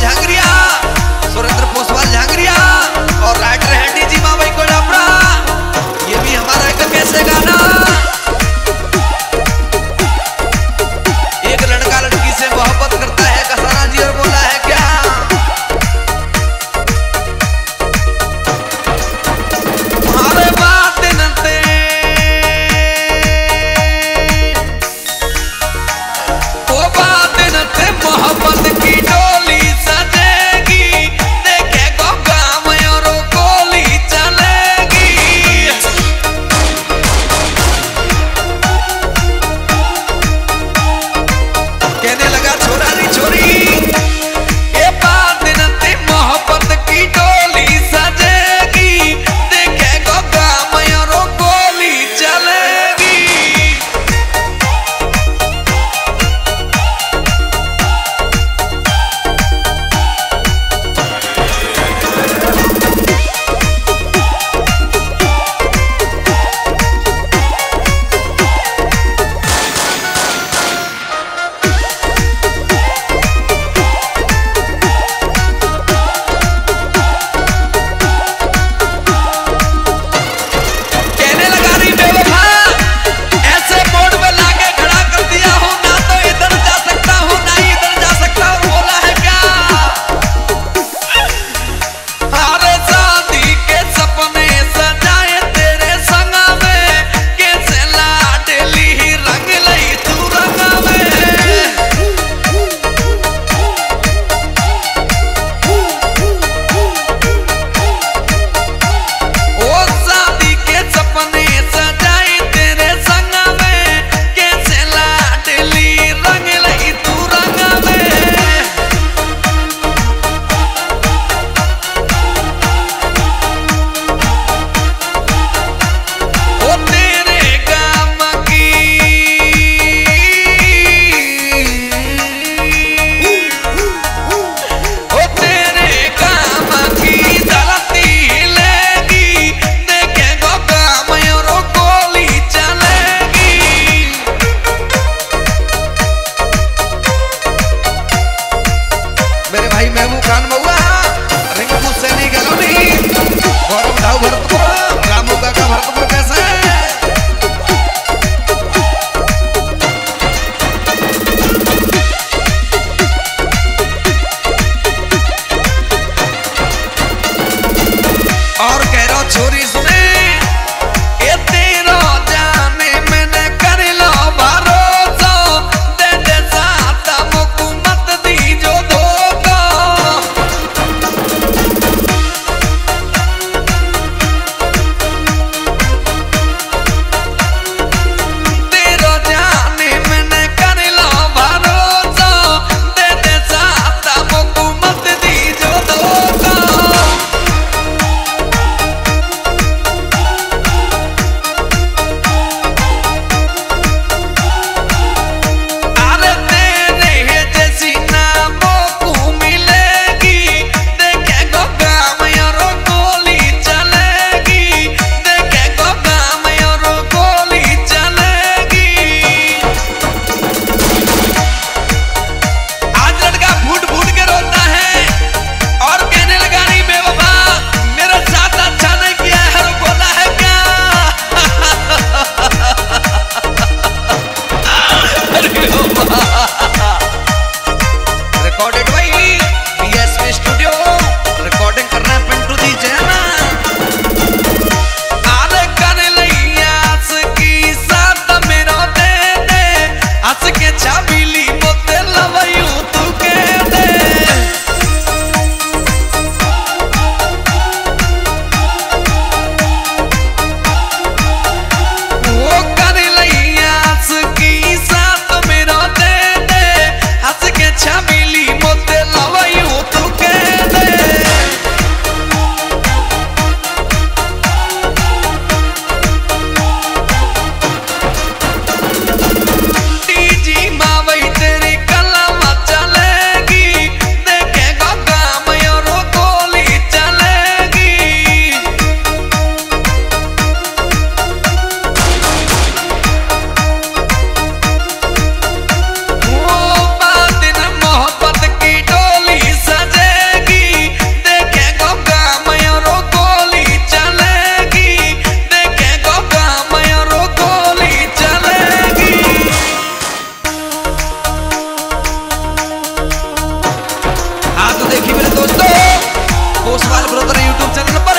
झांगरिया, सुरेंद्र पोसवाल झांगरिया और राइटर है डीजी मावई को डापड़ा। ये भी हमारा एक कैसे गाना, एक लड़का लड़की से मोहब्बत करता है कसाना जी और बोला है क्या, हमारे बात नते वो बात नते मोहब्बत की डोली सजेगी, देखे को गाँव और गोली चलेगी। कहने लगा छोरा नी छोरी, ये बात नते मोहब्बत की डोली सजेगी, देखे को गाँव और गोली चलेगी। कहने लगा री बेवफा, ऐसे मोड़ में लाके खड़ा कर दिया हूँ, ना तो इधर जा सकता हूँ ना इधर जा सकता हूँ। बोला है क्या, अरे शादी के सपने सजाए तेरे संग में, कैसे लाडली रंग लई तू रंग में। ओ शादी के सपने सजाए तेरे संग में, कैसे लाडली रंग लई तू रंग में। ओ तेरे काम की ओ तेरे काम की धरती हिलेगी, देखे को काम और गोली चलेगी। मेरे भाई महबूब खान महुआ, रिंकू सैनी गलोनी, गौरव ढाऊ भरतपुर, रामू काका भरतपुर कैसे है? और कह रहा छोरी सुने, ये तेरा जाने मैंने कर लो भरोसा, दे दे साथ मुकु मत दी जो धोखा। तेरा जाने मैंने कर लो भरोसा, दे दे साथ मुकु मत दी जो धोखा। चल